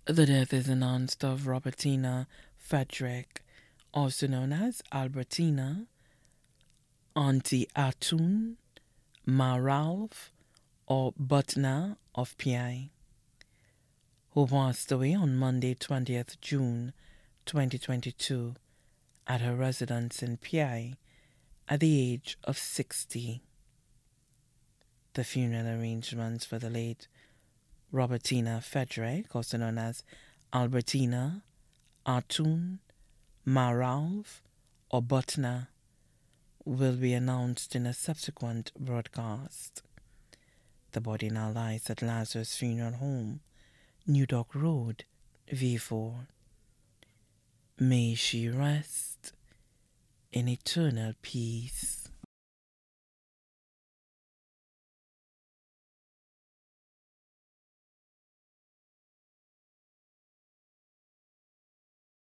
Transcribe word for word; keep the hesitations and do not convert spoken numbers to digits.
The death is announced of Robertina Frederick, also known as Albertina, Auntie Atun, Ma Ralph, or Butna of P I, who passed away on Monday, twentieth June twenty twenty-two, at her residence in P I at the age of sixty. The funeral arrangements for the late Robertina Frederick, also known as Albertina, Atun, Maralv, or Butna, will be announced in a subsequent broadcast. The body now lies at Lazarus Funeral Home, New Dock Road, V four. May she rest in eternal peace.